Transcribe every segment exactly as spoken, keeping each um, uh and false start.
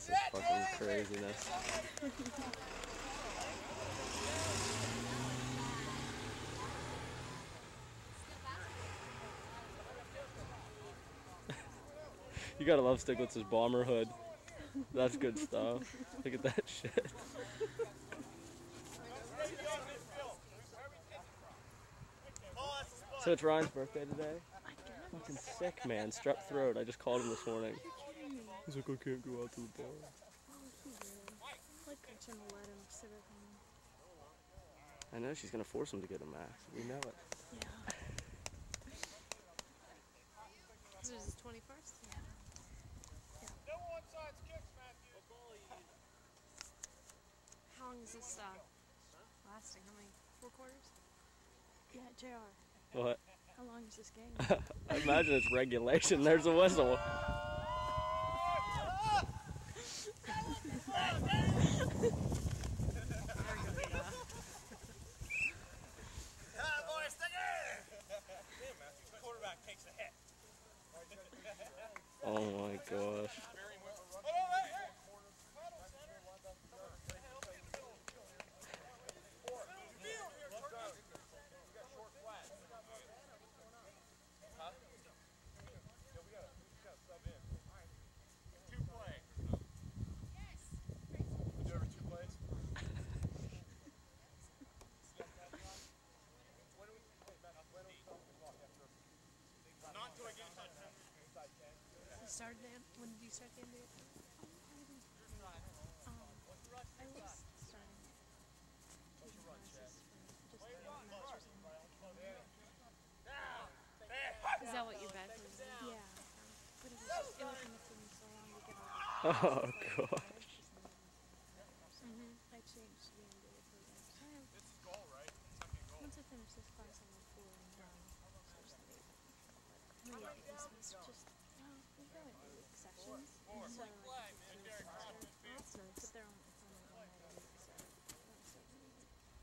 This is fucking craziness. You gotta love Stiglitz's bomber hood. That's good stuff. Look at that shit. So it's Ryan's birthday today? I guess. Fucking sick, man. Strep throat. I just called him this morning. He's like, I can't go out to the bar. Oh, he will. Like, I'm trying to let him sit at home. I know she's gonna force him to get a max. We know it. Yeah. This is his twenty-first? Yeah. Yeah. No onside kicks, Matthew. How long is this uh, lasting? How many? Four quarters? Yeah, J R. What? How long is this game? I imagine it's regulation. There's a whistle. Boy, stick it! Damn, Matthew, the quarterback takes a hit. Oh my gosh. Huh? Yeah, we got we got sub in. Two plays. Yes. Did you ever two plays? When do we wait, Matt, when do we stop the clock after? Not until I get inside ten. Inside ten. You started the, when did you start the N B A? Um, I was starting taking classes for just a master's in accounting. Is that what your bed was? Yeah. But it was just, it was taking me so long to get all Oh gosh. mm-hmm. I changed to the N B A program. So I have, This is goal, right? Second goal. once I finish this class, I'm on four and done. So just the eight. But yeah, this was just, well, we go in eight sessions. So I just do a semester. That's nice. But they're on, it's on an all-night week, so that's so neat.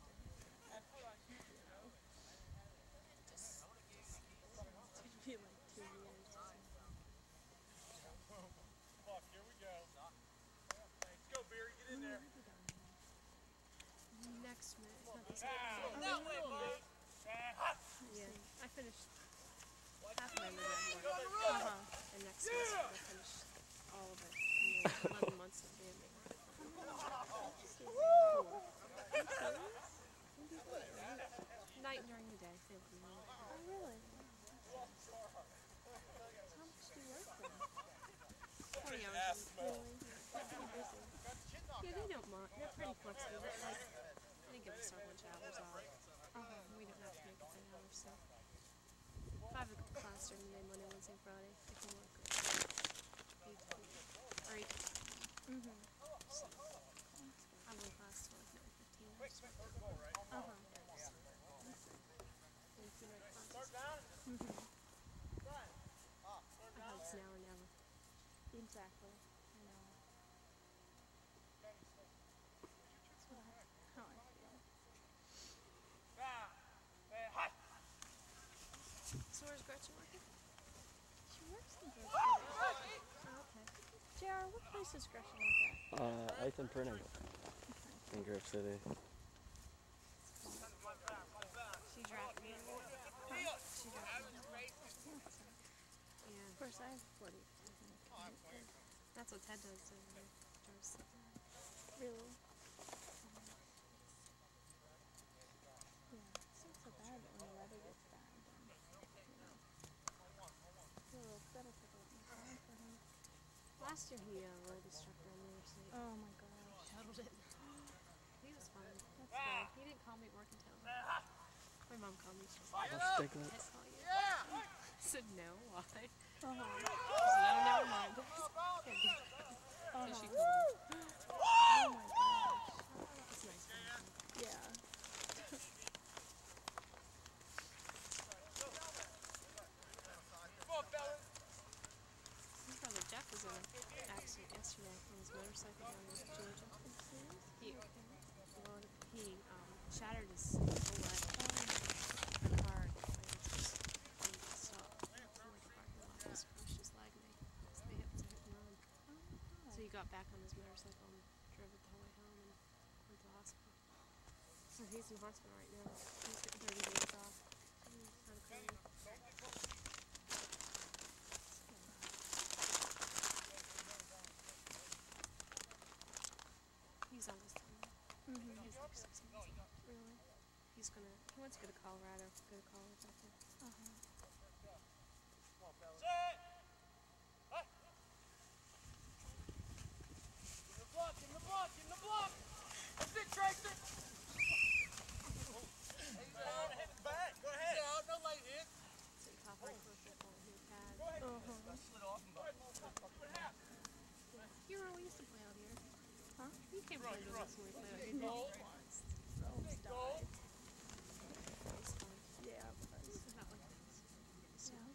Just, it's gonna be like two years or something. Fuck, here we go. Let's go, Beery, get in there. Next minute. Not this That way, boy. Yeah. I finished half my undergrad work. Uh-huh. And next semester I'll finish all of it. And then eleven months of being night during the day. Thank you. Oh, really? How much do you work then? twenty hours a week. Really? You're pretty busy. Yeah, they don't mind. They're pretty flexible. But like, they give us our lunch hours off. Uh-huh. We don't have to make it ten hours, so. Five o'clock class during the day, Monday, Wednesday, Friday. They can work eight to or eight. Mm-hmm. So, I'm in class till like nine fifteen. Uh-huh. Mm-hmm. I hope it's now or never. Exactly. I know. That's what I, how I feel. So where's Gretchen working? She works in Grove City. Oh, okay. J R, what place does Gretchen work at? Uh, Ethan Printing in Grove City. She drafted me. Huh? She drafted me. Yeah. Of course, I have forty. That's what Ted does. So he drives. Really? Yeah, it's not so bad, but when the weather gets bad, then, you know. Well, that'll take a lot more time for him. Last year he uh, rode the instructor on the interstate. Oh my gosh. Totaled it. He was fine. That's good. He didn't call me at work until my mom called me. She was like, Let's take "Can I it. call you?" I said no. Why? She Uh-huh. said, "No, never mind." Uh-huh. So she called me. Oh my gosh. It's nice. When Yeah. Come on, fellas. His brother Jeff was in an accident yesterday on his motorcycle down in Georgia. He, well, he um, shattered his whole leg. The car like, just um, stopped in like a parking lot. Just pushed his leg and they, so they had to hit and run. So he got got back on his motorcycle and drove it the whole way home and went to the hospital. So he's in the hospital right now. He's getting thirty days off. He's kind of crazy. He's almost done. Mm-hmm. He's like six months old. Really? He's gonna, he wants to go to Colorado, go to college out there. Uh-huh. Set! Huh? In the block, in the block, in the block! That's it, Tracer! Hit the back, go ahead. Yeah, no late hit. So he caught right close to the ball, he had. Go ahead. Uh-huh. That slid off. Go ahead. What happened? Hero, we used to play out here. Huh? You can't play with us when we play out here. Goal. Rose Goal. died. It's fun. Yeah, it was. It's not like this. So, Yeah.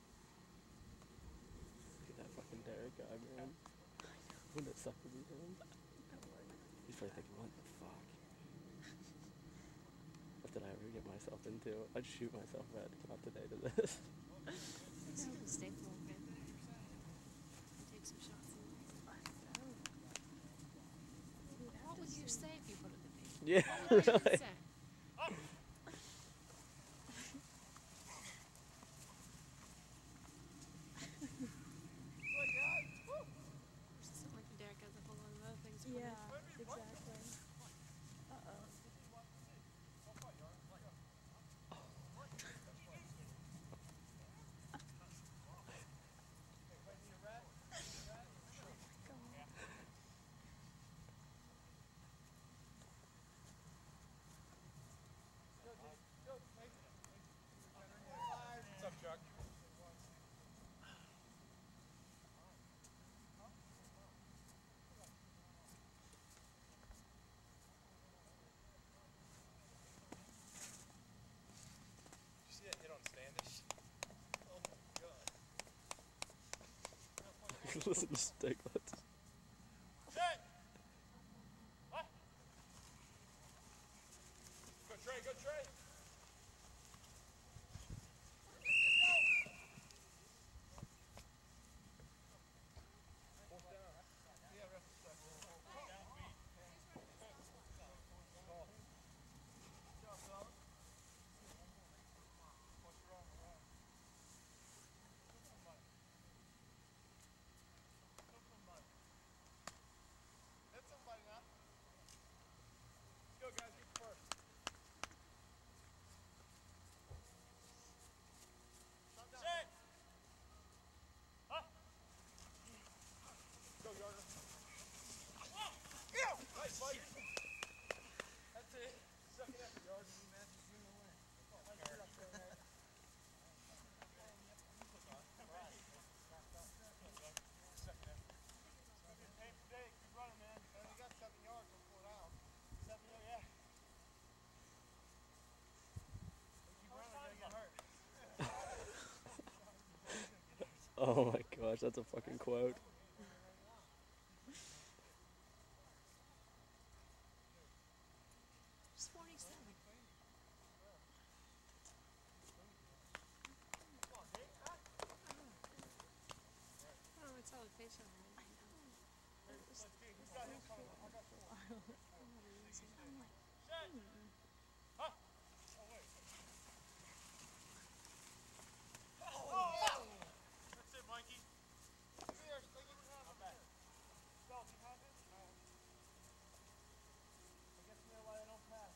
Look at that fucking Derek guy, man. Wouldn't it suck to be him? He's probably thinking, what the fuck? What did I ever get myself into? I'd shoot myself if I had to come out today to this. let's see the staple, man. Take some shots in there. What would you say if you put it in me? Yeah, What would you really. say? It's not like Derek has a whole lot of other things to put Yeah, in. exactly. Uh-oh. What's up, Chuck? Did you see that hit on Standish? Oh my god. Listen to Stiglitz. Set! Huh? Go Trey, go Trey! Fourth down. Yeah, ref is stuck. Hit somebody now. Let's go, guys. Get first. Set. Huh? Go, Yarder. Ew! Nice, Mike. That's it. Second effort, Yarder. Second effort. Hey, Dave, keep running, man. You got seven yards before it out. Seven, yeah. Keep running, you're gonna get hurt. Oh my gosh, that's a fucking quote. Just forty-seven. Oh, it's all the face on right now. Who's got him coming? I got four. Set. Huh? Oh, wait. Oh! That's it, Mikey. Come here, Stinky. I'm back. Go, you have it? I guess you know why they don't pass.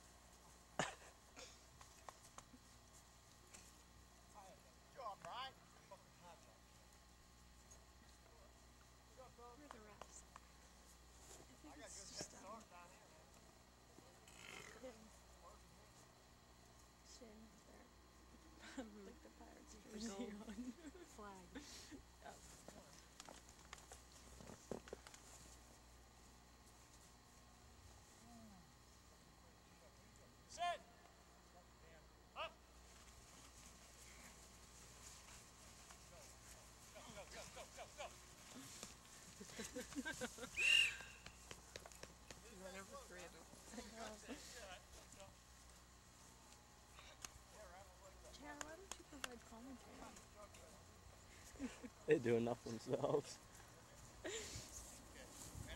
Good job, Brian. Fucking hot job. Good job, fellas. Where are the refs? I got a good head start down here, man. Shin is there. Like the Pirates jersey on. Flag. Set. Up. Go, go, go, go, go, go. Run over three of them. Chad, why don't you provide commentary? They do enough themselves.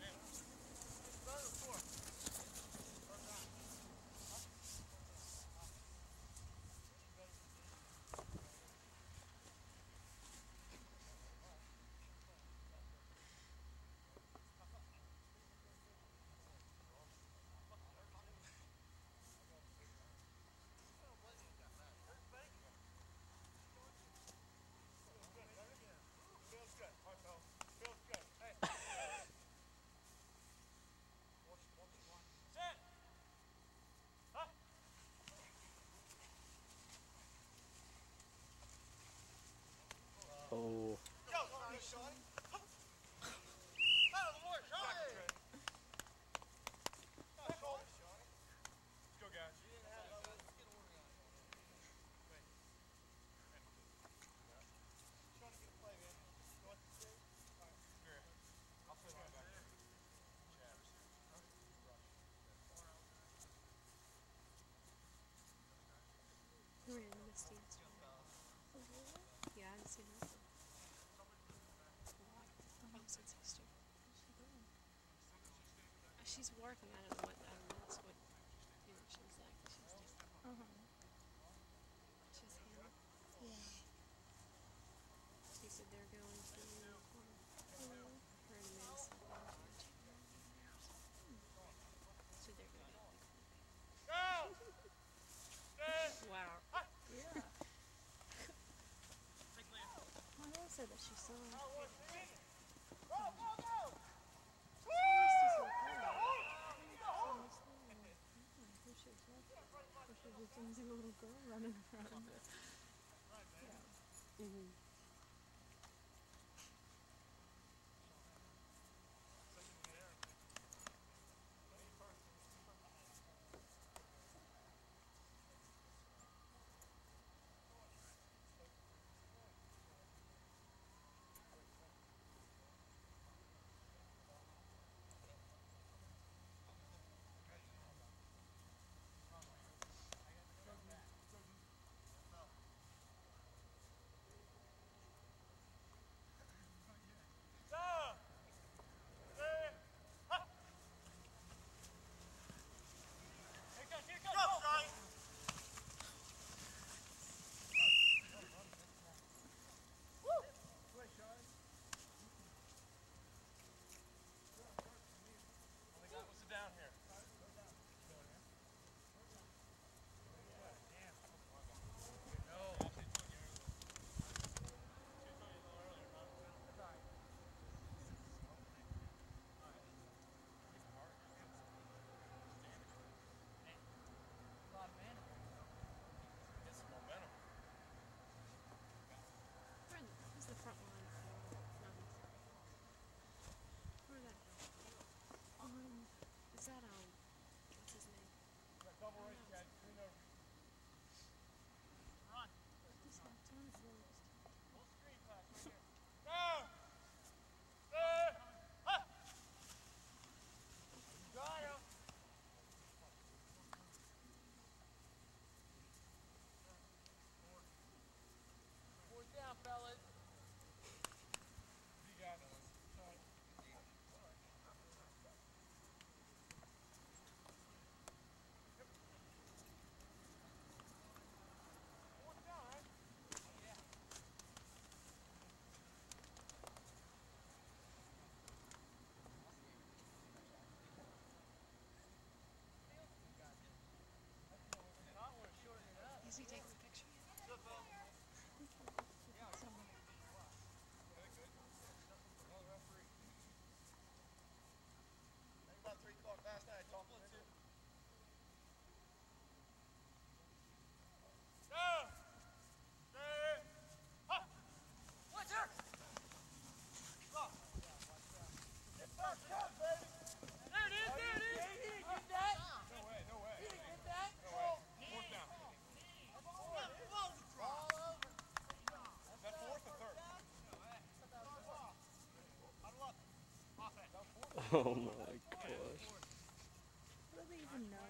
she's working. I don't know what. I don't know that's what you know she's like. She's just Uh huh. she's Hannah. Yeah. She said they're going to um, Mm. her and Madison going to a chicken or something. So they're going to be wow. Yeah. My mom said that she saw it. She's a little girl running around. Yeah. Mm-hmm. Down here. We're in, who's the front line for nuns? Where that? Um, is that um, what's his name? Double race, guys. Green over. Run. This one's on first. Full screen pass right here. Go! Stay! Ha! Got him. Fourth down, fellas. You got it. Sorry. Fourth down, right? Yeah. Is he taking the picture? About three o'clock last night, I talked to him. Go! Stay! Ha! What's her? Go! Get back up, baby! There it is, there it is! He didn't get that! No way, no way. He didn't get that! No way. Fourth down. All over. Is that fourth or third? Huddle up. Offense. Oh my gosh. How do they even know?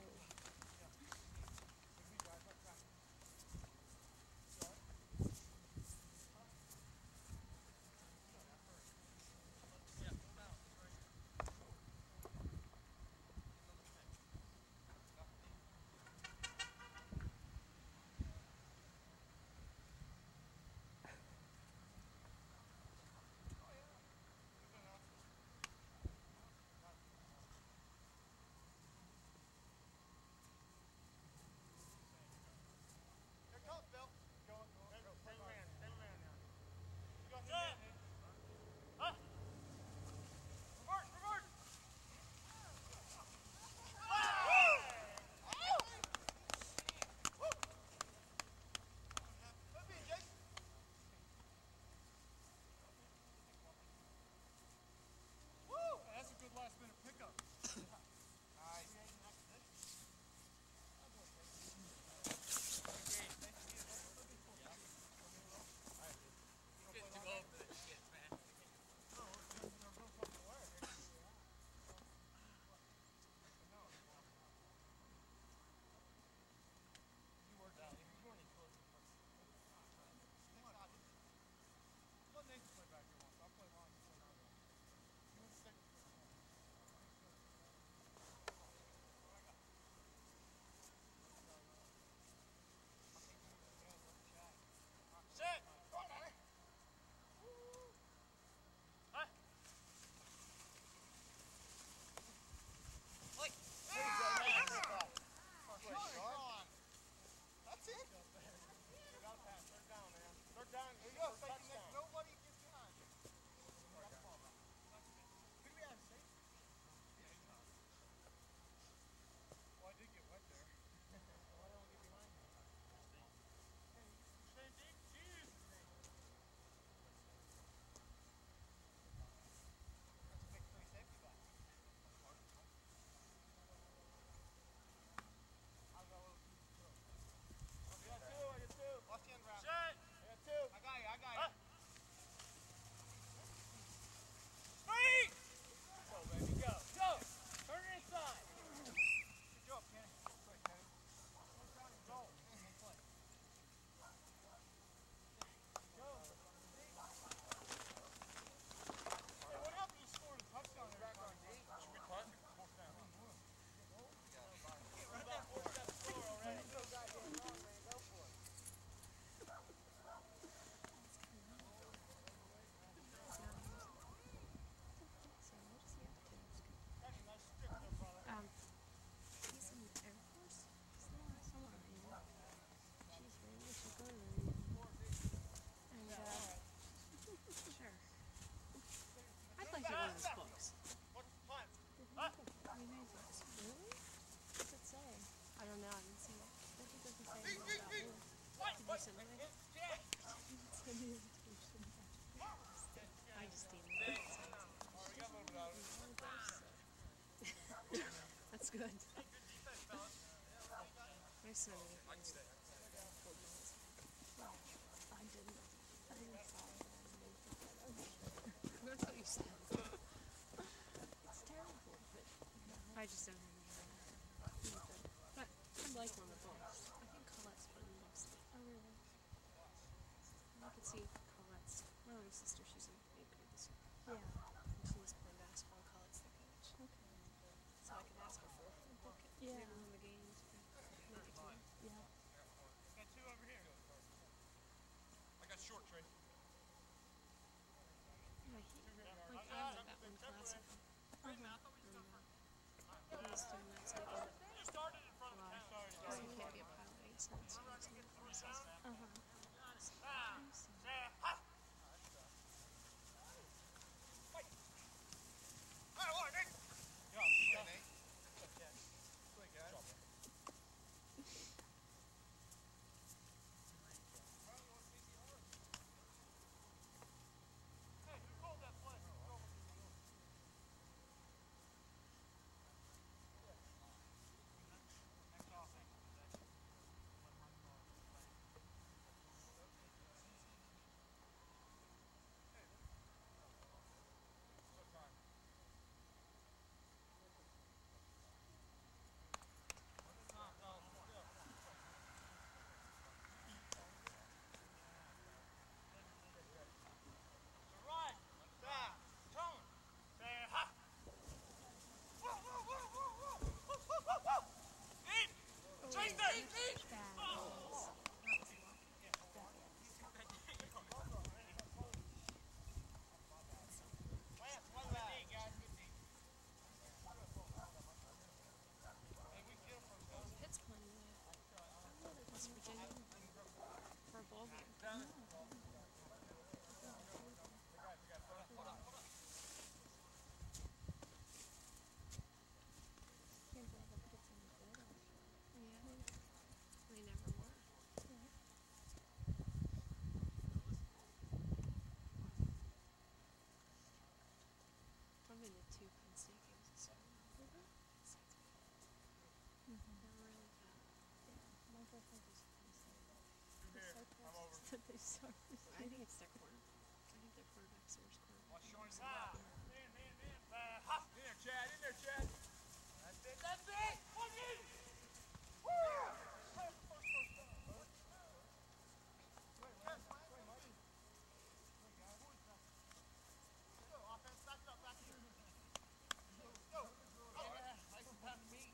good. Hey, good defense, fellas. My son is I can stay. I didn't. I didn't follow that. I didn't think that. Okay. That's what you said. It's terrible, but you know. I just don't have any idea. But I like one of the books. I think Colette's putting books. Oh really? I could see Colette's. My little sister, she's in eighth grade this year. Yeah. And she's playing basketball. Colette's the coach. Okay. So I could ask her for a book. Yeah. Maybe one of the games. Maybe two. Yeah. Got two over here. I got short, Trey. Yeah, he, like, I had that one class with him. Uh-huh. And, uh, he was doing that so he could, You started in front of the well, counter. because he can't be a pilot, I guess, that's what he's doing. Uh-huh. Ah, say, ha! Fight! Hey, what, Nick? Yo, keep going, Nate. Quick, guys. Hey, who called that play? Next offense. Run! Back! Tone! Say, ha! Whoa, whoa, whoa, whoa, whoa! Whoa, whoa, whoa, whoa! Deep! Change that! Deep, deep! Lance, one back. Good D, guys. Good D. Hey, we get him from Gus. Pitt's playing with West Virginia for a ball game. Can't believe I put some good actually. Yeah. They never were. Yeah. Probably the two Penn State games this year. Mm-hmm. They're really bad. Yeah. My girlfriend was Penn State. Here, So I'm over. that they started. I think it's their corner. I think their quarterback's the worst quarterback. Watch Sean. Ah! Man, man, man. Uh, ha! In there, Chad. In there, Chad. That's it. That's it. One in. Woo! First, first, first, first. Yes, play, Mike. Go, offense. Back it up, back it up. Go. Yeah, nice and pass me.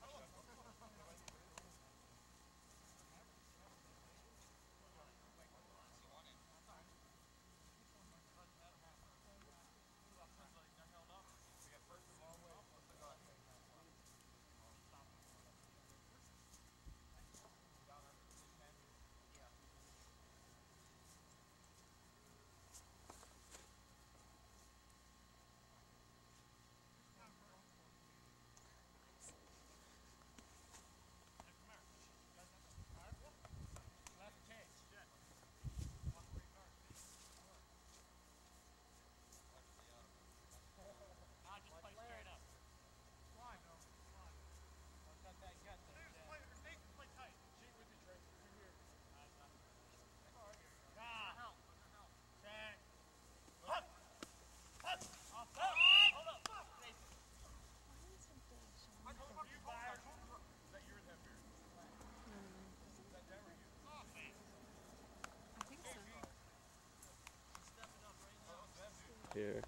I think so. Here.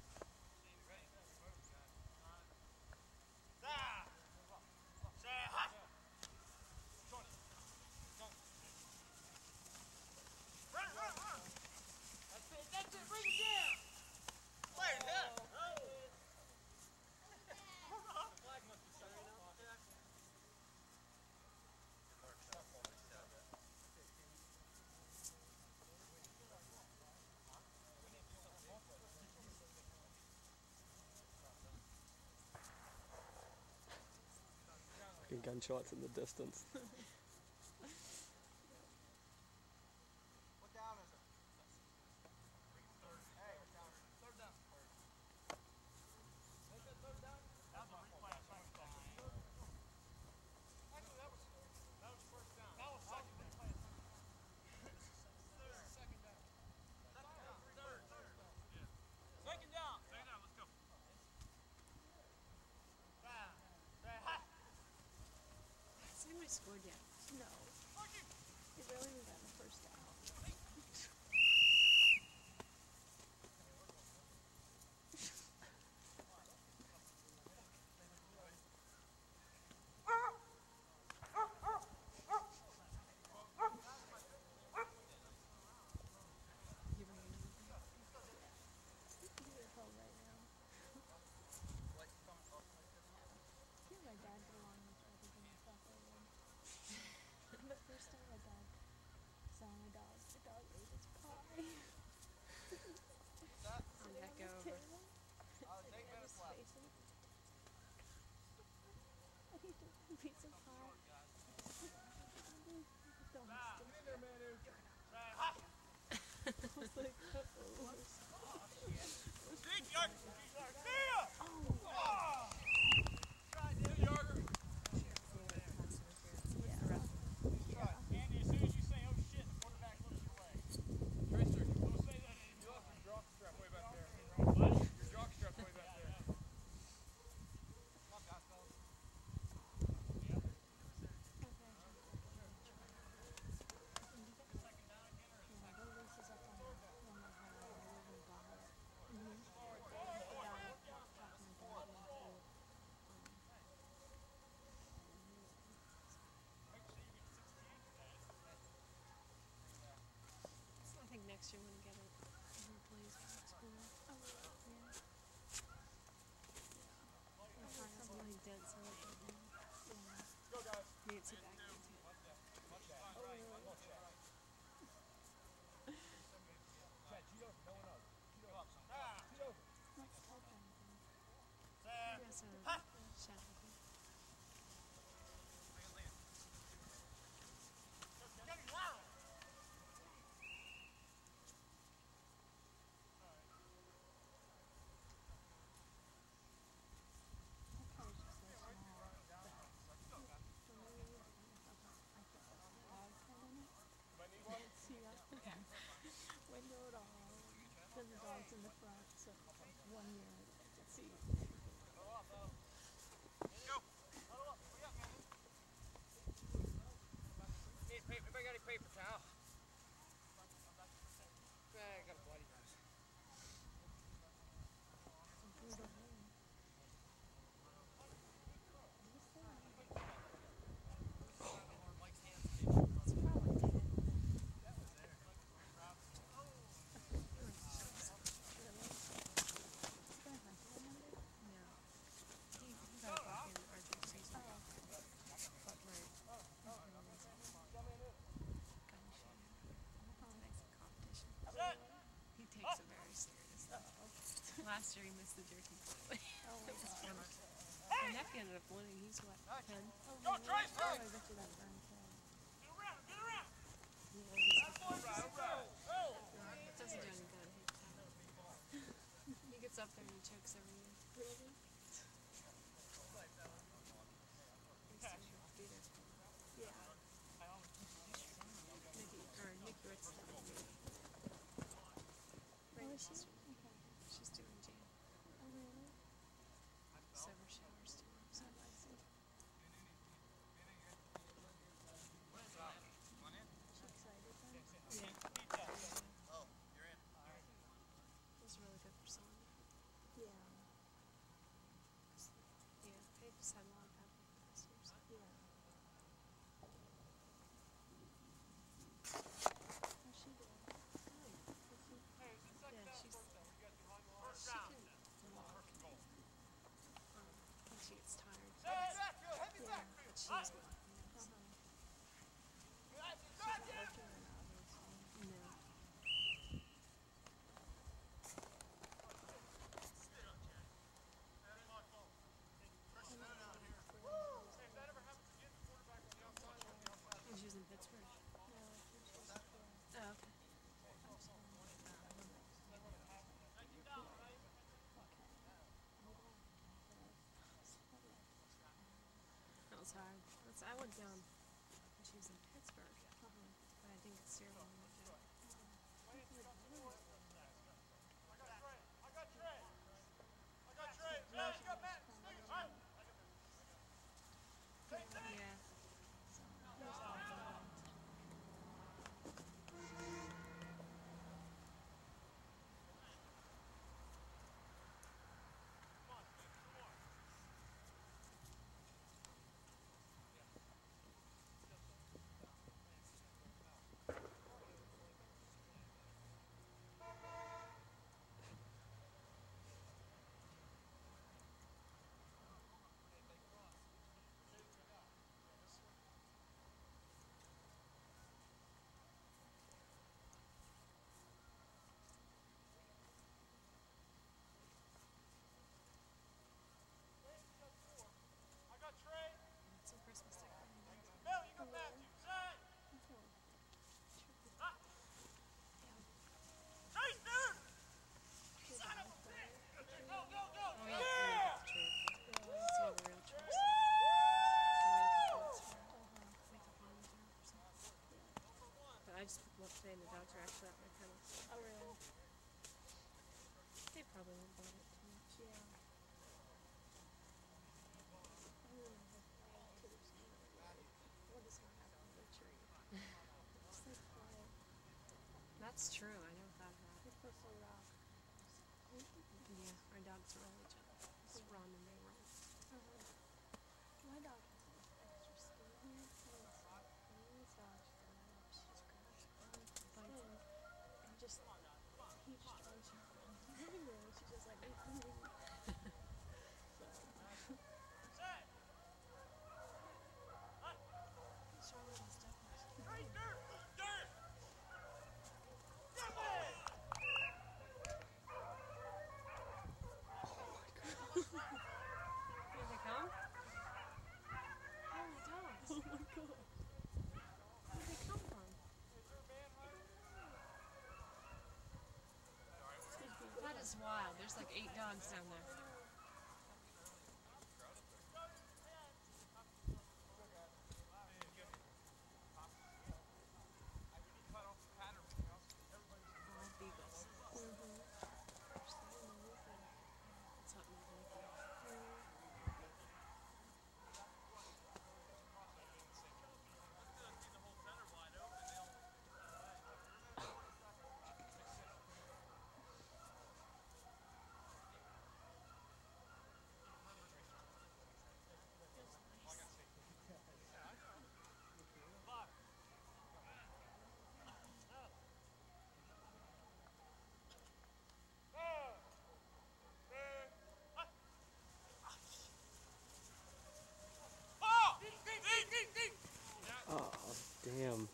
Fucking gunshots in the distance. What down is it? Hey, third down. Is it third down? That's my replay. nobody scored yet. No. They barely even got in the first out. You bring another thing? They're home right now. See my dad get along with everything I thought they would. The first time my dad saw my dog, the dog ate his pie. How'd Sitting that on go his over? table. Uh, And take he had minutes his left. face in it. And he took a piece of pie. Don't Ah, stick get in it. there, Manu. Right, hop. I was like, uh-oh. Big yard. Big yard. Mia! Oh, Ah! Try, dude. Yarder. yeah. Try. Andy, as soon as you say, oh shit, the quarterback looks your way. Tracer, don't say that. You lost your jock strap way back there. What? Your jock strap's way back there. Come on, guys, fellas. I think next year when we get it, he plays for school. Oh, yeah. Our car has a really dense on it right now. Go, guys. Nancy back there too. Oh, really? Chad, cheat over. No one else. Cheat over. Ah. Cheat over. Let's type anything. Sam. Yes, a shadow. I think. Getting loud. That car is just so small that for me, I thought I put a log head in it. Can't see out the window at all. Then the dog's in the front, so like one year I could see. Go. Huddle up. Hurry up, man. Need paper. Anybody got any paper towel? Yeah, I got a bloody nose. Brutal home. Who's that? It's probably dead. Really? Is that a hunter number? No. He, he got a walk in our third season. Oh. But we're gun shooting. Nice competition. He takes it very seriously. Last year he missed the jerky completely. Oh my It was god. funny. My nephew ended up winning. He's what, ten? Oh, Go, really? Trace, Oh, I Trace! bet you that burn kid. Get around. Get around. Yeah, he's Right, right. Oh. doesn't do any good. He gets up there and he chokes every year. Really? He used to be there for Yeah. Nikki, or Nikki Ritz. Oh, is she? Okay. She's doing jam. Oh, really? Several showers too. So Oh, I see. She excited then? yeah. Oh, you're in. It was really good for Sonya. Yeah. Yeah, they just had a lot of bad luck last year. So. Yeah. How's she doing? Is she? Hey, is this second Yeah, down or she's- first down? You guys behind the line? First She down. can walk. Um, I think she gets tired. Heavy backfield. Heavy Yeah. backfield. But she's walking. Uh-huh. So. Guys, She's back not in. working right now, obviously. No. Hey, if that ever happens again, the quarterback on the outside or on the outside. And she was in Pittsburgh. No, I think she's yeah. Oh, okay. That was hard. That's, I went down when she was in Pittsburgh, but I didn't get serial when we went down. I got Trey. I got Trey. I got Trey. Yeah, you got Matt. Sneakers. All right. Same thing. Yeah. So I just picked them up today and the dogs are actually at my kennel. Oh, really? They probably won't bother it too much. Yeah. I don't know if Kitty's gonna like, what is gonna happen to the tree? Just like play. That's true, I never thought of that. They play so rough. Yeah, our dogs roll each other. Just run and they roll. Uh-huh. My dog has like extra skin here, and it's like, these dogs grab, she just grabs onto the Bites skin, and just, he just tries to run everywhere, and she's just like, running. So, Set. What's wrong with these dogs? Hey, dirt! Dirt! Come on! Here they come? Holy dogs! oh my god. Where did they come from? That is wild. There's like eight dogs down there. All beagles. Mm-hmm. That's something I like. Oh, damn.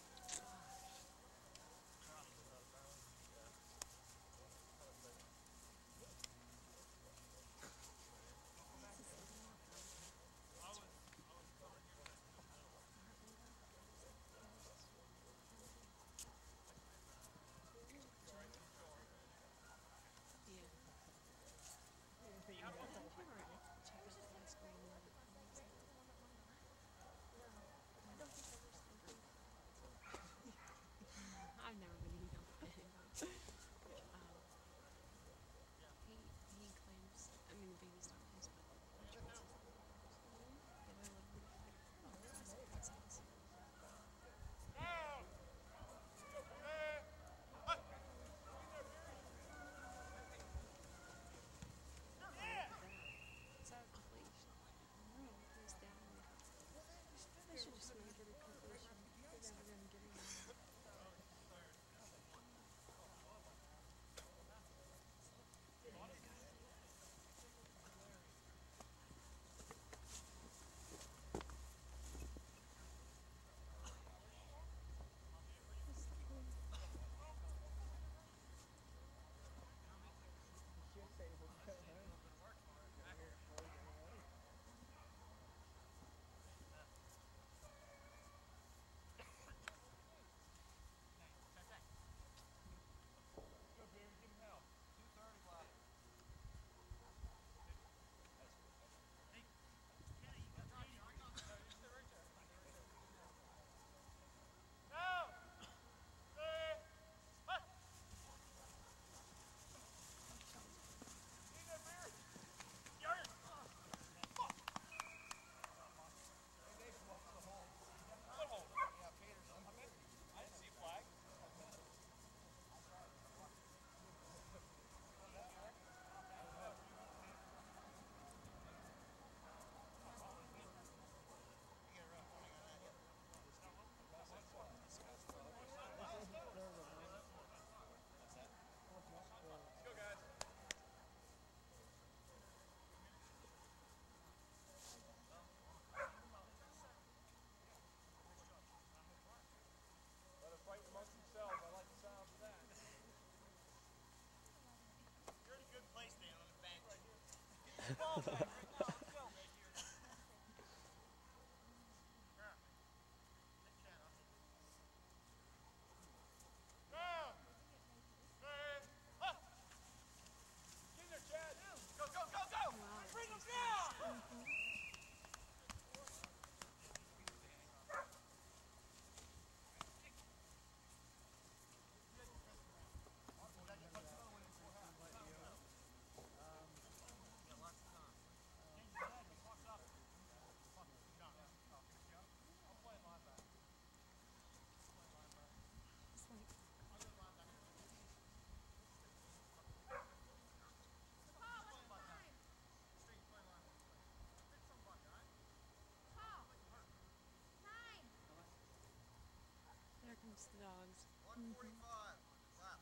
loves the dogs. one forty-five. Left.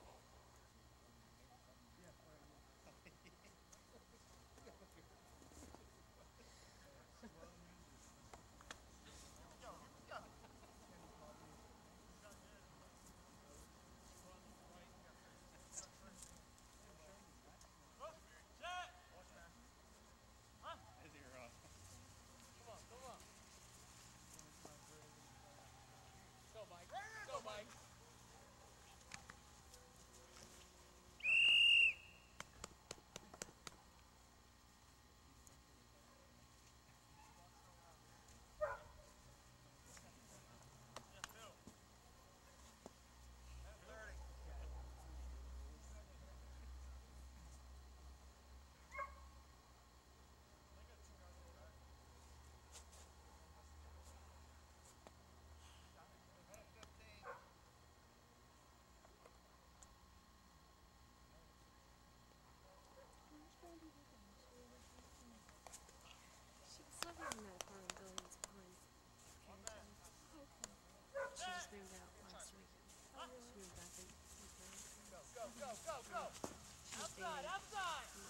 She was living in that apartment building behind Carrington. She just moved out last weekend. She moved back in with her parents. Go, go, go, go! She was Outside, dating outside! a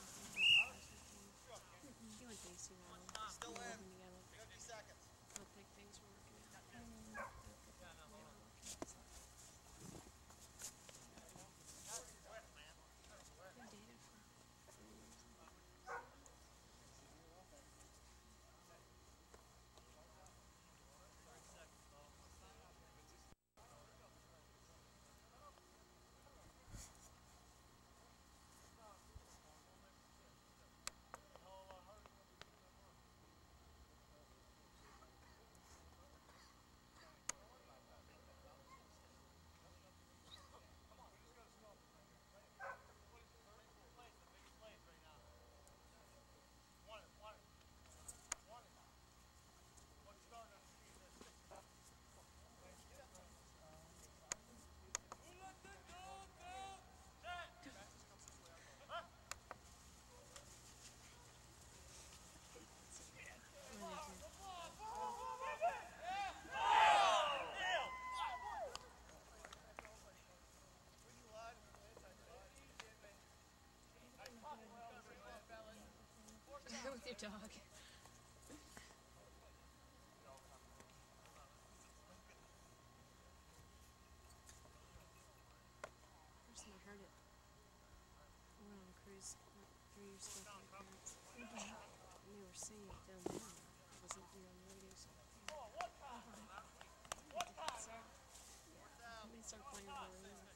He went to A C Valley. Still They were in. living together. fifty seconds. Don't think things were working out. They were working out, so. They dated for three years. With your dog. First time I heard it, I went on a cruise like three years ago with my parents. And they were singing it down there. It wasn't here on the radio, so. And they started playing on the radio.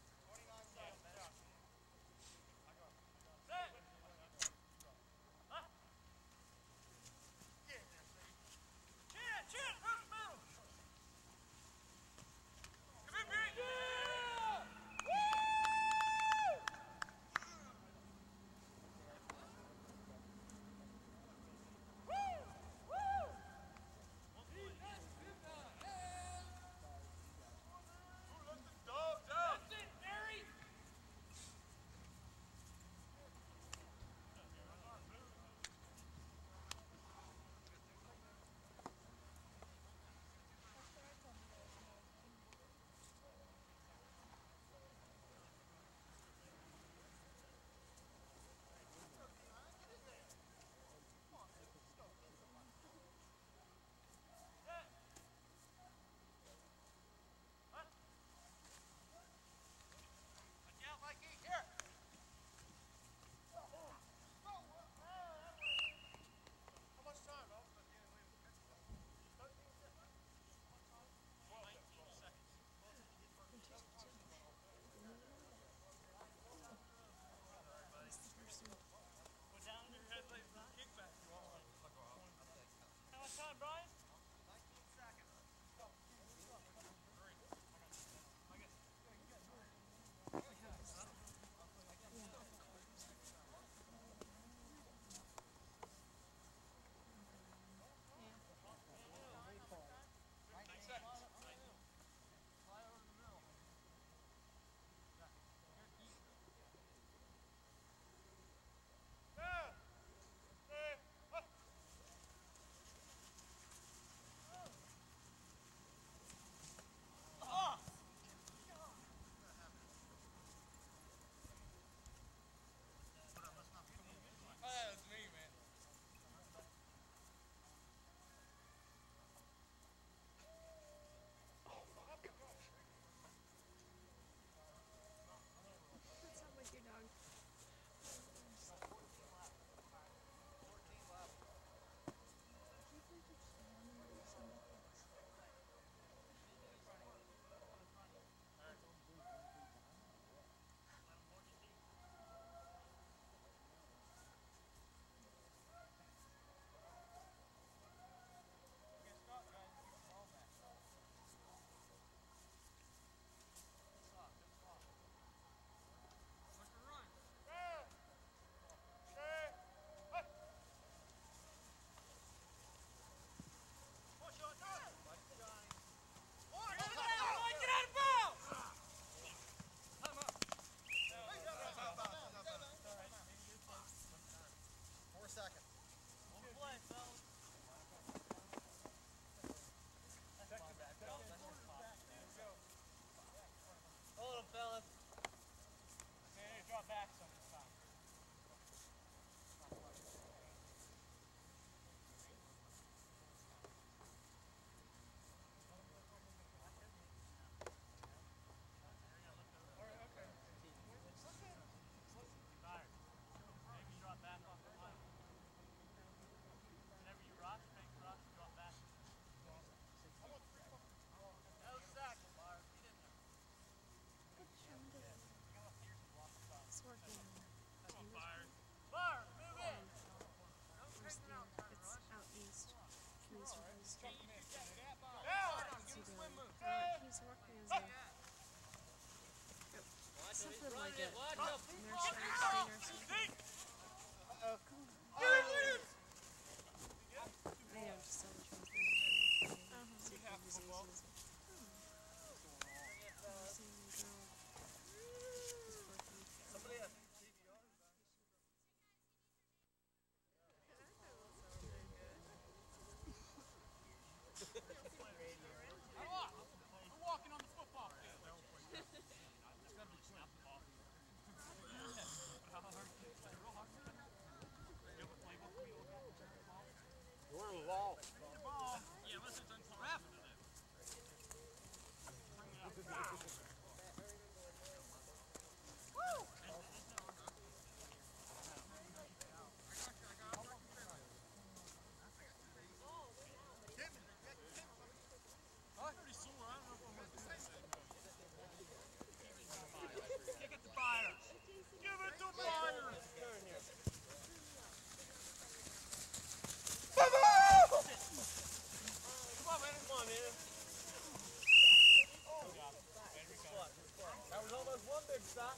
stop?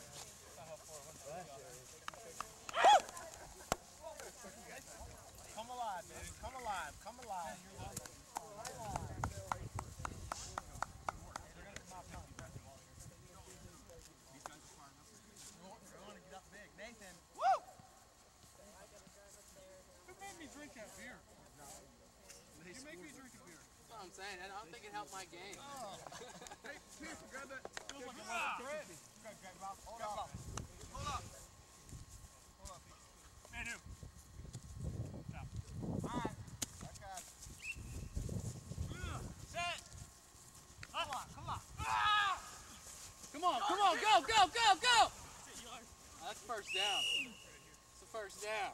Come alive, baby. Come alive. Come alive. Nathan. Woo! Who made me drink that beer? You make me drink a beer. That's what I'm saying. I don't think it helped my game. Oh. Hey, Pierce, grab that. Feels like a thread. Grab, grab, Bob. Hold up. Hold up. Hold up. Man, who? Stop. All right. I got it. Set. Come on, come on. Ah! Come on, come on, go, go, go, go! That's first down. It's a first down.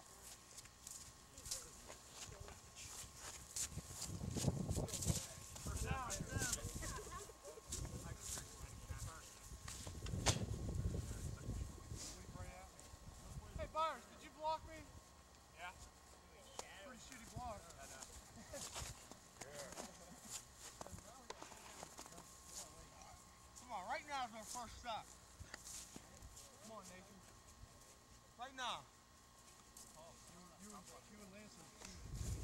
Hey, Byers, did you block me? Yeah. Pretty shitty block. I know. Come on, right now is our first stop. Come on, Nathan. Right now. Oh, you, you, you and Lance are cute.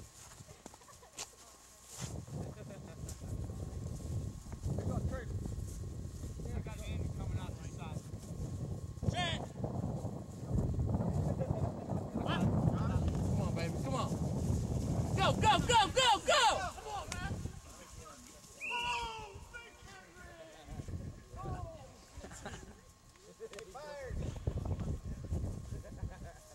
Here goes Trader. I got Andy coming out this side. Set! Come on, baby, come on. Go, go, go, go, go! Come on, man! Oh, thank you, man! Oh! Fired!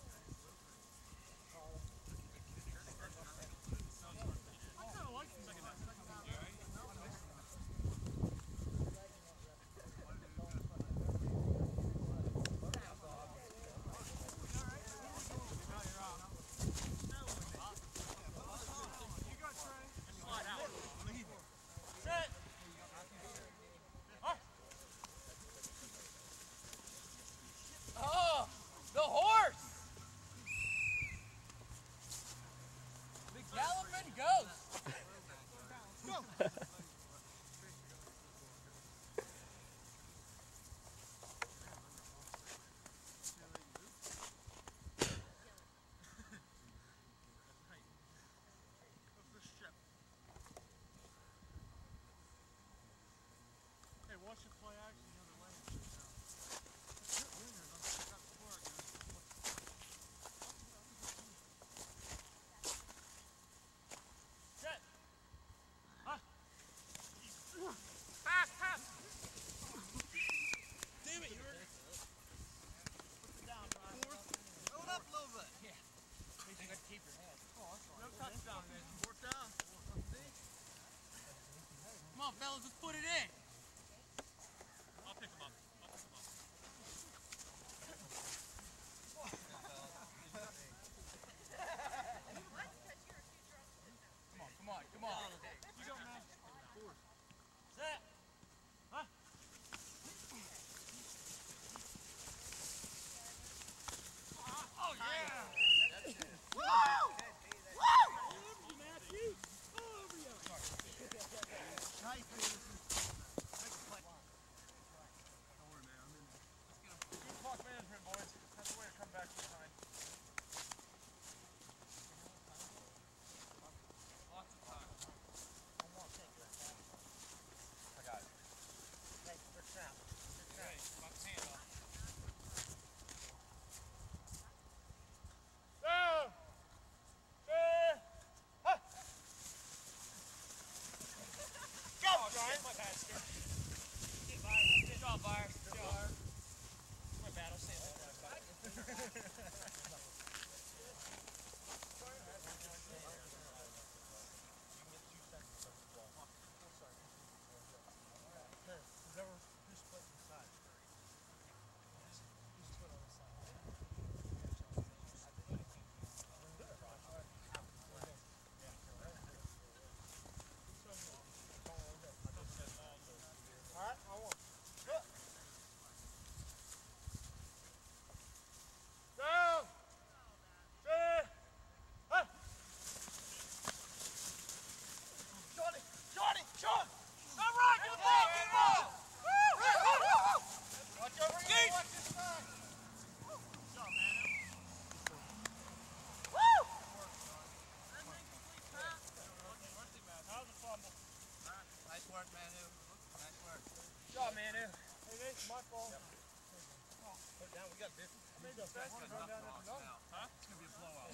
my fault. Yep. Put it down. We got business. I made the fast one run down after nothing. Huh? It's going to be a blowout.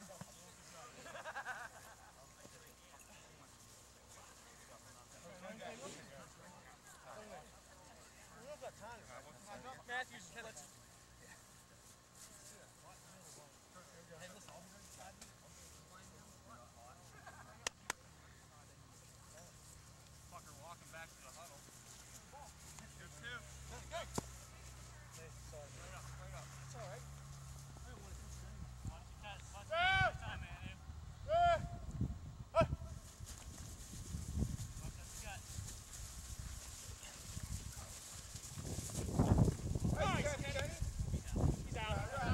Matthews, let's... Hey, listen, I'll be right beside you. Fucker walking back to the huddle. Good two. Go, go. Hey, sorry. Straight up, straight up. It's all right. I don't want to catch it anymore. Watch the catch. Watch the catch. Time, man. Hey. Hey. Watch that gut. Nice, Kenny. He's out. He's out.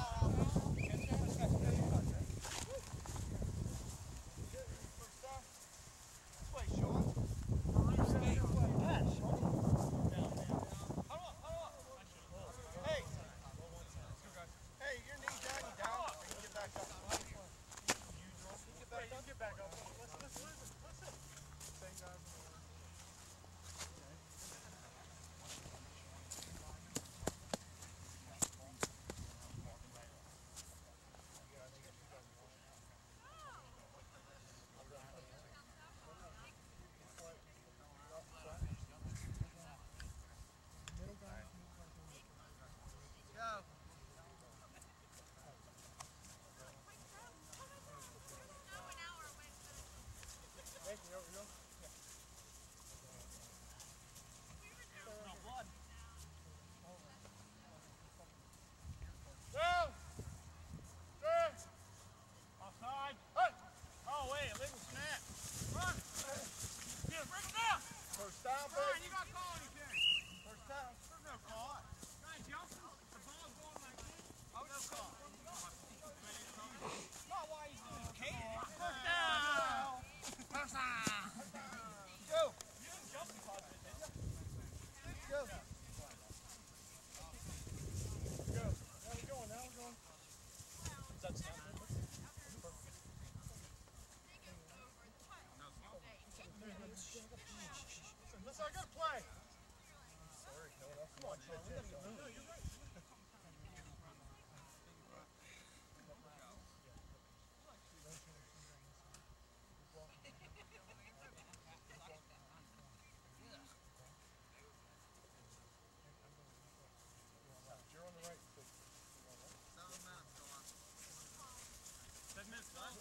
Listen, I gotta play. Sorry, no one else. Come on, Sean. We gotta get moving. No, you're right. You're on the right. Ten minutes left.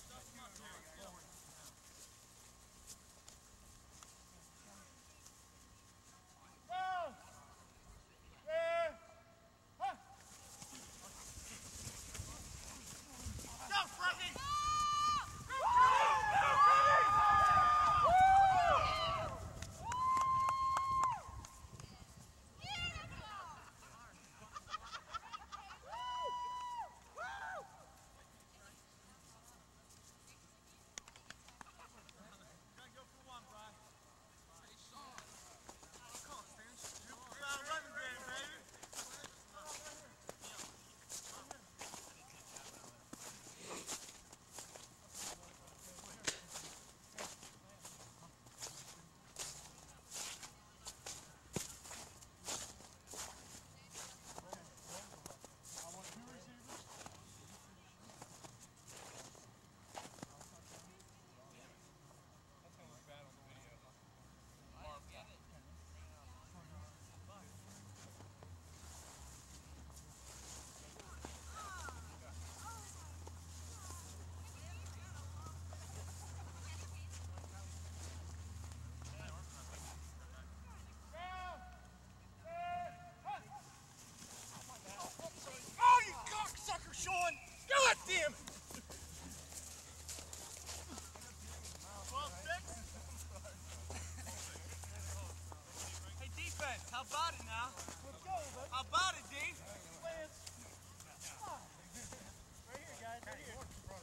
How about it now? Let's go, buddy. How about it, D? Lance. Come on. Right here, guys. Right here.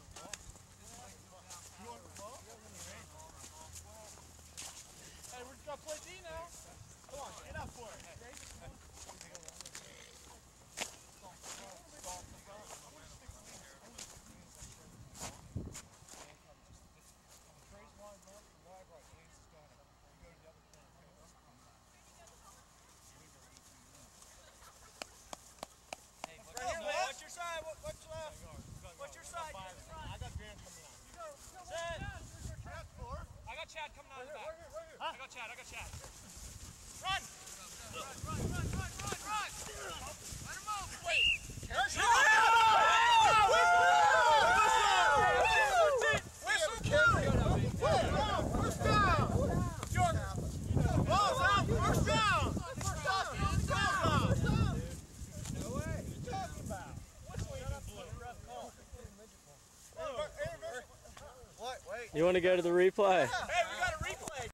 You want the ball? Hey, we're just going to play D now. Come on, get up for it. Okay? want to go to the replay? Hey, we got a replay.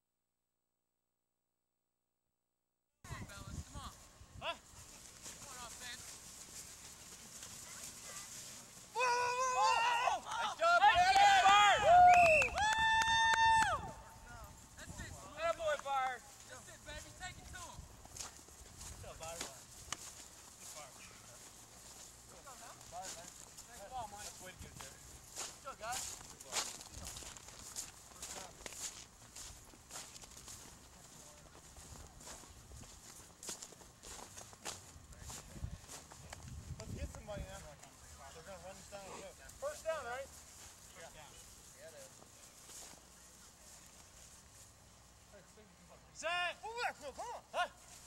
First down, right? Yeah. Yeah, it is. Set! Move back, Phil, come on! Huh?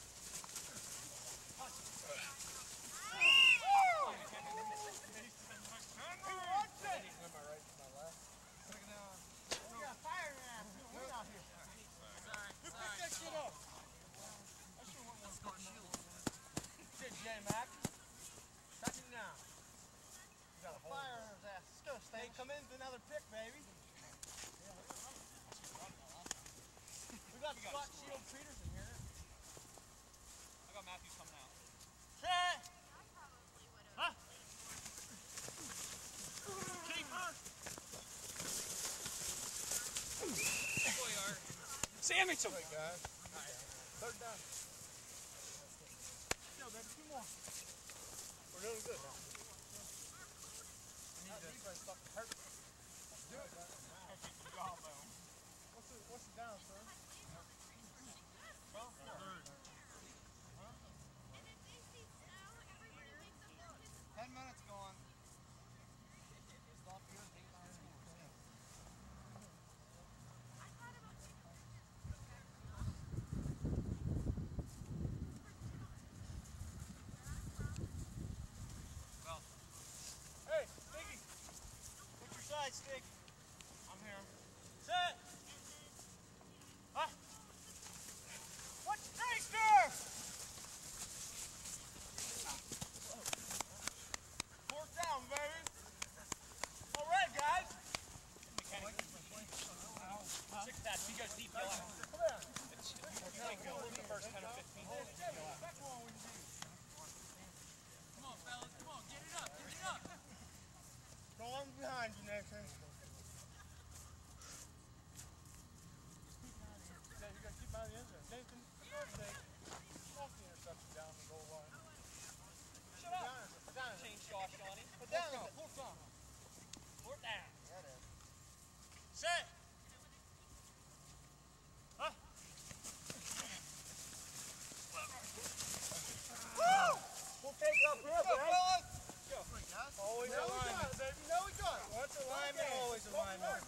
We got fire in our ass. We're out here. Who picked that shit up? I sure want one to shield. Shit, J-Mac. Touch him now. We got a fire in his ass. Let's go, Stay. Come in with another pick, baby. We got Scott Shield Peters in here. I got Matthews coming out. Set! Huh? Keeper! Sandwich him! Right, guys. Third down. Yo, baby, two more. We're doing good now. We need to try to stop the hurt. Let's do it. What's the, what's the down, sir? Well, third. Huh? Ten minutes gone. Stop here and take nine more. Well. Hey, Sticky. Pick your side, Stick. I'm here. Set. Huh? What's Gangster? Fourth down, baby. All right, guys. Six stats. He goes deep. Go out. Come here. It's, you can go in the first ten or fifteen. Come on, fellas. Come on. Get it up. Get it up. Go on behind you, Nathan. Yeah, you got to keep out of the end zone. Nathan, for God's sake, walk the interception down the goal line. Shut up. Put down. Change Josh, Johnny. Put down. Fourth down. Fourth down. Yeah, it is. Set. Huh? Woo! We'll take it up here, baby. Go, fellas. Always a lineman. Baby. No, we got it. Once a lineman, always a lineman.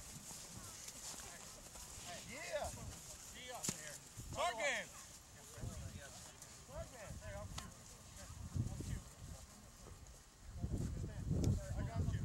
Yeah. Gee up here. Start game. Start game. Hey, I'm cute. I'm cute. I got you.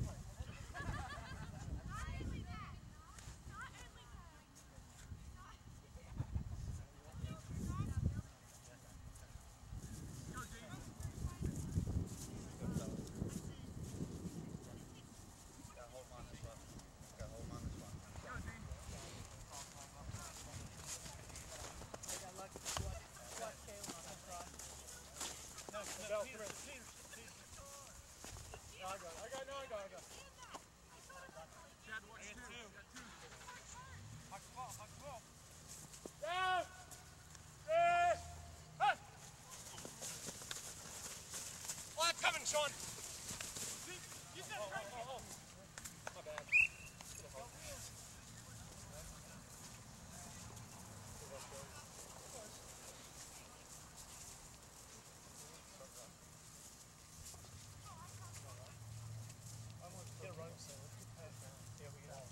No, Peter, Peter, Peter. No, I got it. I got it. No, I got it. I got it. Chad, watch two. two. Got two. Huck the ball. Huck the ball. Down. Hey. Huh. Oh, I'm coming, Sean. You said oh, oh, oh, oh. My bad. Get a running center. Yeah, we get out.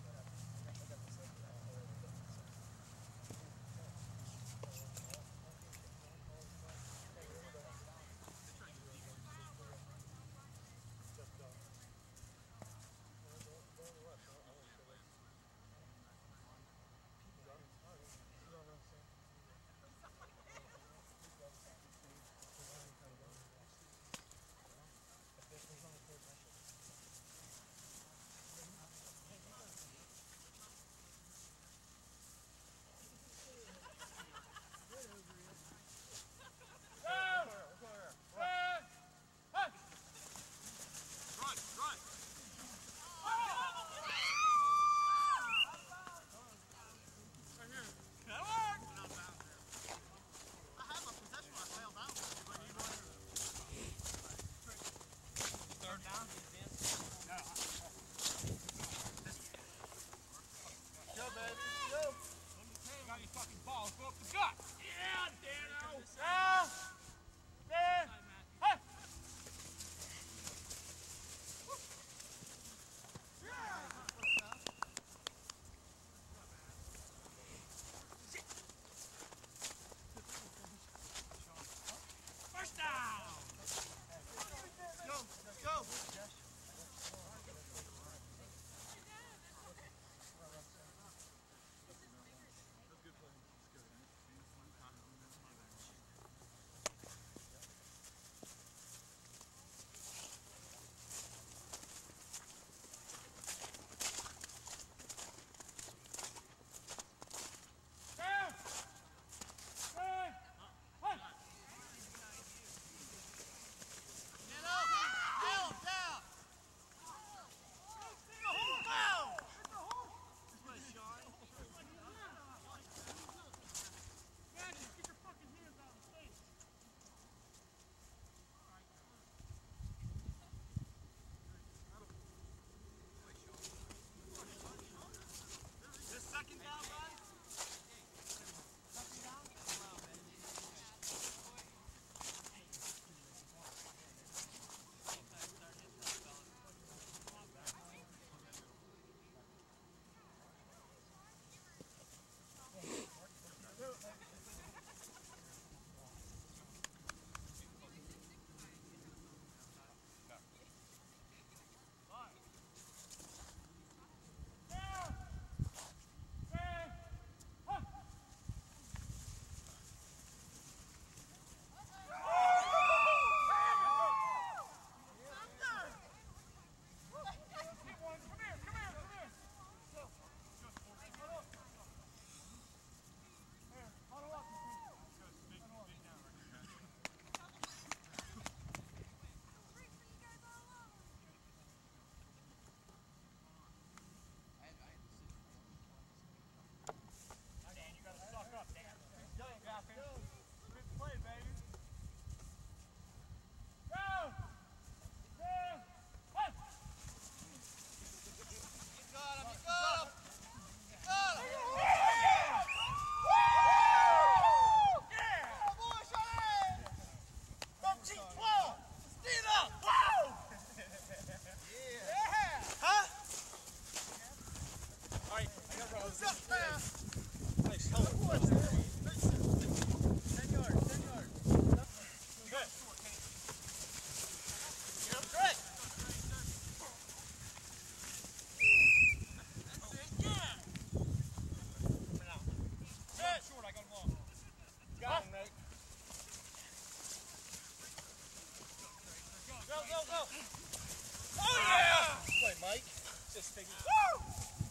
Oh yeah! Wait, Mike. Just thinking. Woo!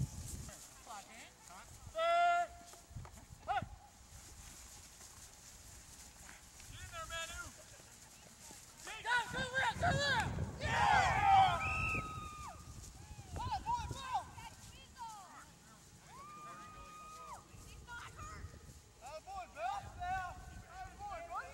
Third. Huh. Get in there, Manu. Go, go around, go around. Yeah! Ball, ball, ball. Oh boy, Bill. Oh boy, buddy.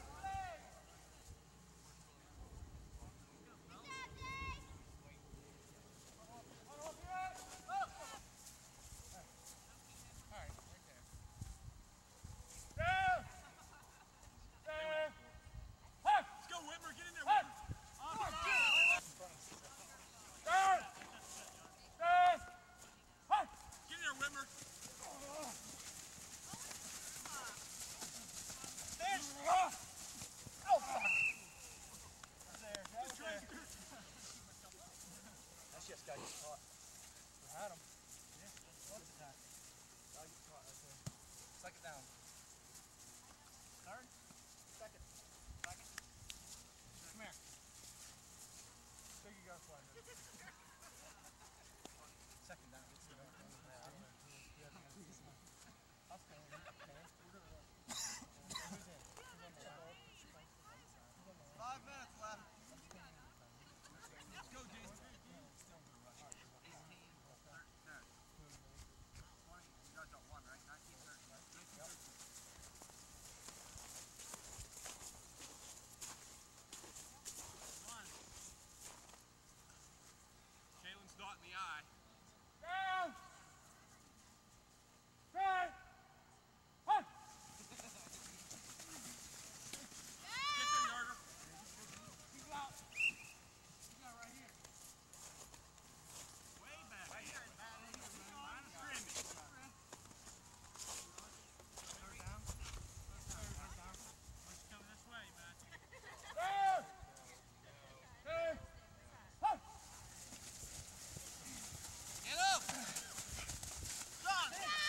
Got you caught. We had him. Yeah. What's the time? Got you caught right there. Second down. Third? Second. Second. Come here. There you go, fly. Second down. It's the I'll stay in. Five minutes left. Let's go, Jason. Dot in the eye. Down! Right! Huh! Get them, Yarder. Keep out. Keep out right here. Way back. Right here. Line of scrimmage. Third down. Third down. Let's come this way, man. Down! Down! Huh! Get up! John!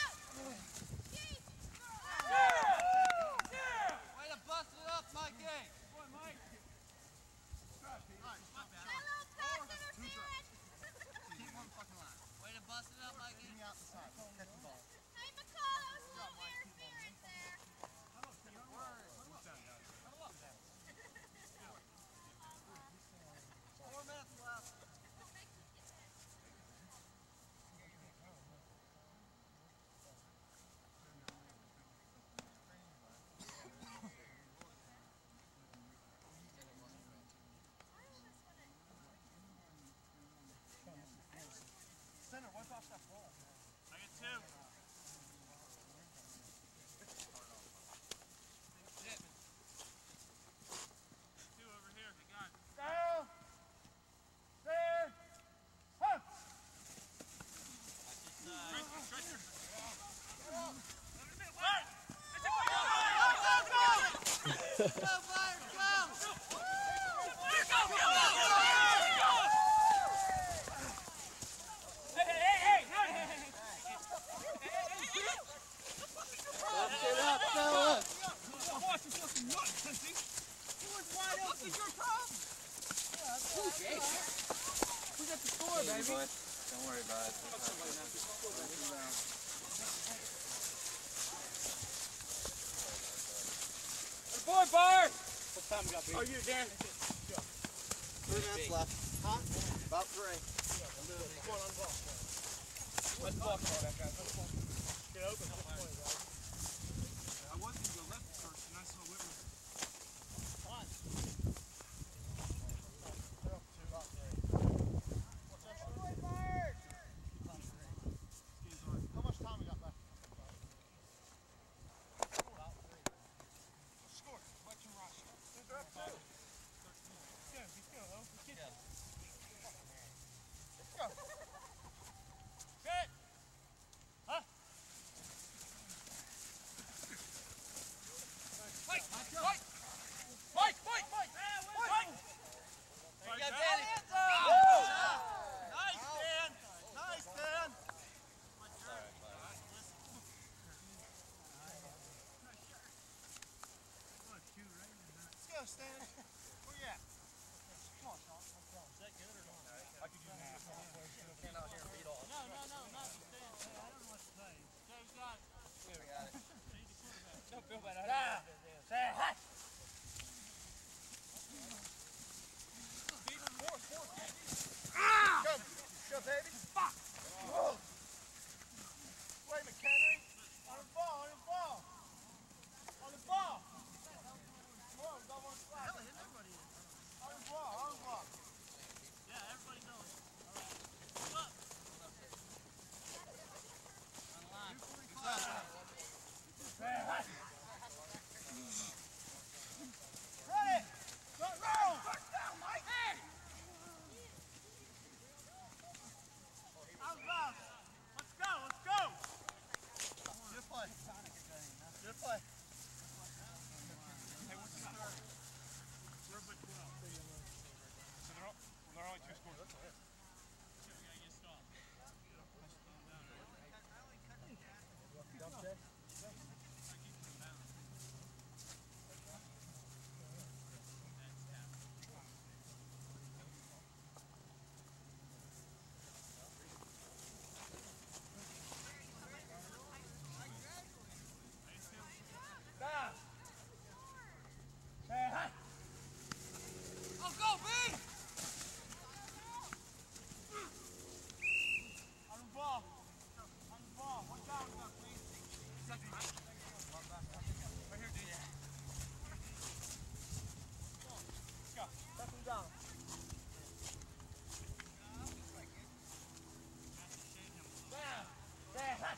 Yeah! Yeah! Way to bust it up, Mikey! Boy, Mike! Keep one fucking line. Way to bust it up, Mikey. Get me out the side. Catch the ball. Hey, McCall, little interference there. Four minutes left. Center, wipe off that ball. I get two. Two over here. They got it. Down. There. Huh. Stretcher. Go, Flyers, go! Go, go, go! Hey, hey, hey, hey! Up, get up, fella! Watch this fucking nut, pussy! He was wide open. What's your problem? Okay. We got the score, baby. Don't worry about it. Boy, Bart! What time we got, baby? Oh, you again? Three minutes left. Huh? About three. Come on, on the ball. Let's walk all that, guys. Let's walk. Get open. I wanted to go left first, and I saw Whitman. Fine. They're up two. About three. What's that? Boy, Bart! How much time we got left? About three. Let's score. Watch him rush. They're up two. Let's go. Let's go. Let's get it. Let's go. Set. Huh? Mike! Mike! Mike! Mike! Mike! Mike! You got Danny. Nice, Dan. Nice, Dan. Let's go, Stan. Where you at? on, Sean. Is that good or not? I could use an ass. Stand out here and beat off. No, no, no, not to stand. Hey, I don't know what to say. Joe's got it. We got it. Don't feel bad. Yeah. Say hi. Ah! Go, go, baby. Fuck. Whoa. Wait, McHenry. On the ball, on the ball. On the ball. Whoa, we got one slide. Hell, everybody is. On the ball, on the ball. Yeah, everybody knows. All right. Come up. On the line. Hey, hi. Ready. Go, roll. First down, Mike. Hey. Out loud. Let's go, let's go. Good play. Good play. Hey, what's the score? We're up at twelve. So they're, all, they're only two scores. That's it. So we gotta get stopped. Dump check. Stop! Say hi! Oh, go, B! On the ball. On the ball. One down, down, please. Right here, D. Let's go. Step him down. Down. Say hi!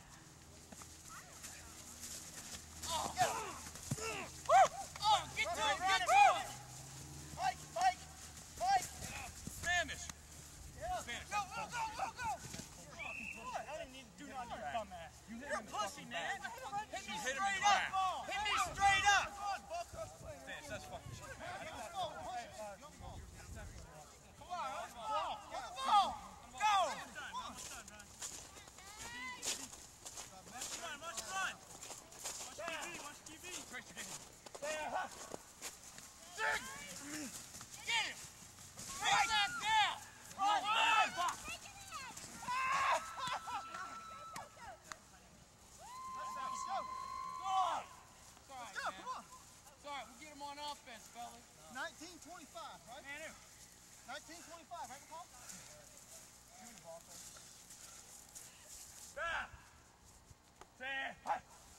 nineteen twenty-five, right? Man, nineteen twenty-five, right, Paul? Give me the ball, please. Stop! Say hi!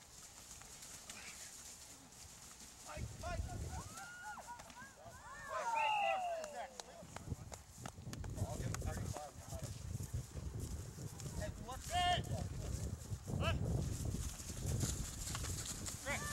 Fight, fight! Wait, wait, where is that? I'll give him thirty-five. Hey, what's that? What? Wait.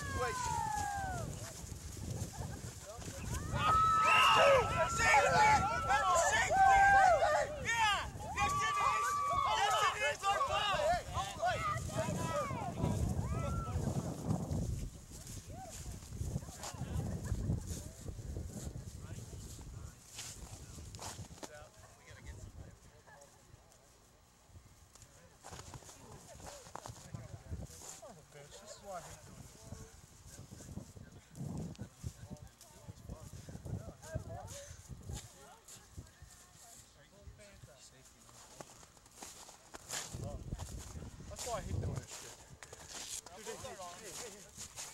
That's why I hate doing this shit. Dude, hey, hey, hey, hey, hey.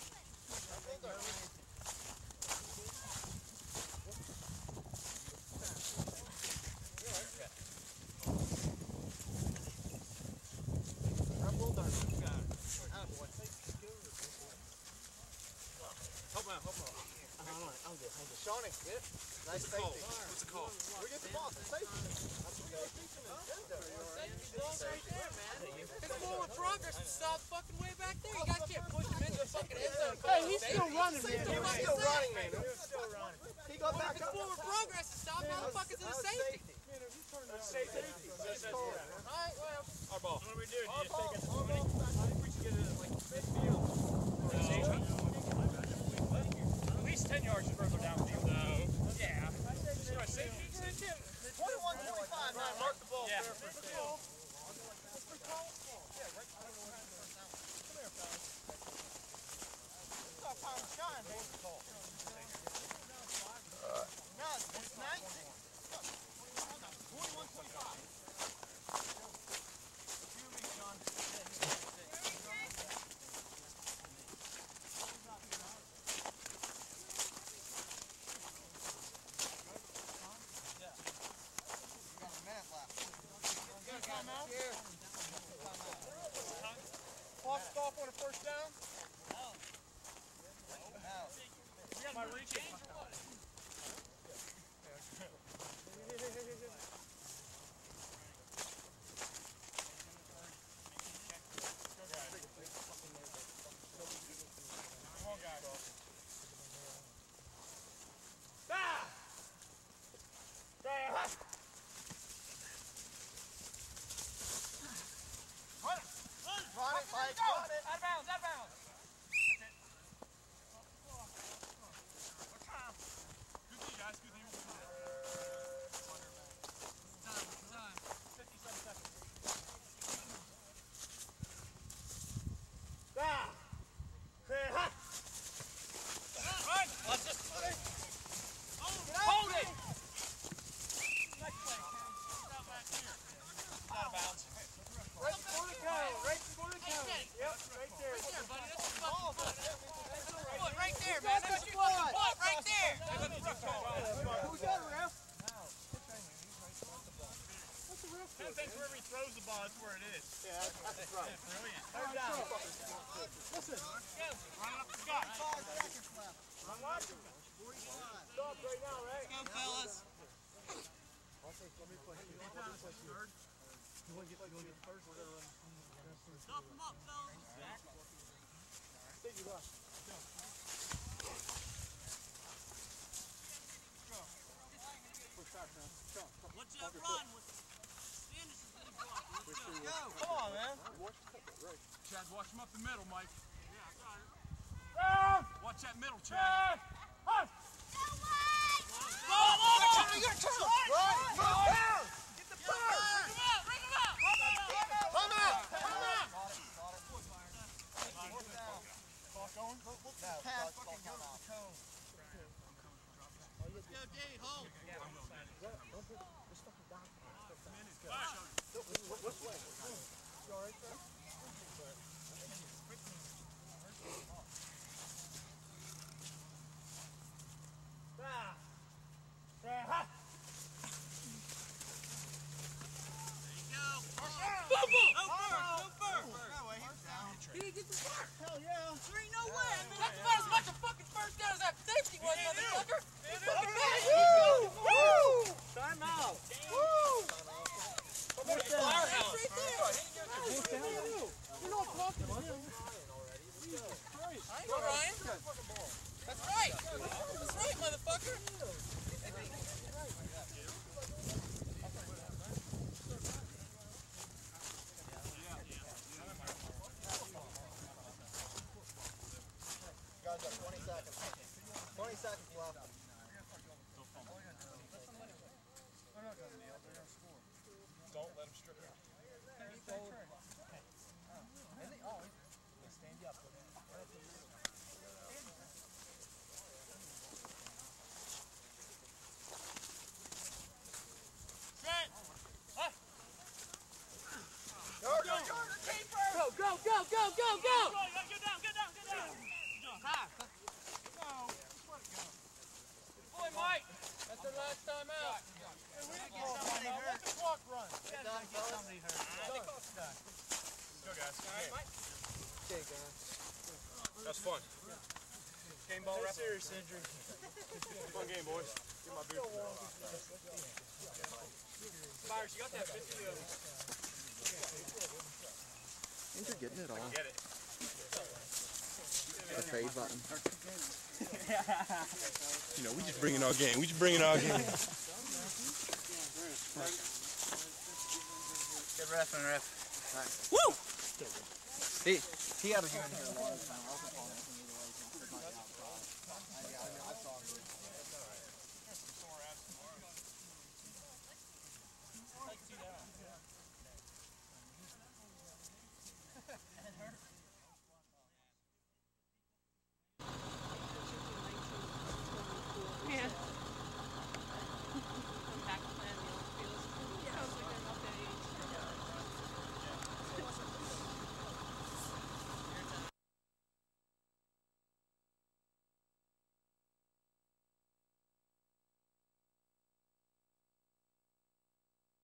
I'm well done. You got it. Attaboy. Help me out, help me out. I'm good, I'm good. Shawnee, yeah. Nice safety. What's the call? We get the ball. It's safety. That's what we're teaching them. Safety ball's right there, man. It's forward progress to stop fucking way back there. You guys can't push him into the fucking end zone. Hey, he's still running, man. He's still running, man. He's still running. He got back up. It's forward progress to stop. How the fuck is it a safety? Safety. Alright, well. Our ball. What are we doing? You just take it to twenty? I think we should get it at like midfield. Safety? At least ten yards further downfield. No. Yeah. twenty-one twenty-five, man. Mark the ball. Yeah. There for sale. What's the call? Yeah, right. Come here, fellas. It's our time to shine, baby. Stop him up, fellas. Let Jeff run. Sanders is really blocking. Let's go. Go. Come on, man. Chad, watch him up the middle, Mike. Yeah, I got it. Watch that middle, Chad. Go, you gotta turn. Right, right. Get the power. Bring him out, bring him out. Come out, come out. Going? Let's go, Dave, hold. Which way? You all right there? Hell yeah. There ain't no way. I mean, that's about as much a fucking first down as that safety was, motherfucker. You fucking mad. Woo! Woo! Time out. Woo! Come on, fire house. Right there. You know what I'm talking about. I ain't no Ryan. That's right. That's right, motherfucker. Guys, got twenty seconds. twenty seconds left. Don't let him strip it. Stand you up. Set. Huh? Go, go, go, the keeper! Go, go, go, go, go, go! Go, get down, get down, get down. Boy, Mike. That's the last time out. Let the clock run. Get done, fellas. Go, guys. Okay, guys. That's fun. Game ball wrap. Serious injury. Fun game, boys. Get my beer. Myers, you got that fifty of Think you're getting it all. Get it. The trade button. You know, we just bringing our game. We just bringing our game. Good ref and ref. Woo! He, he had a hand here a long time.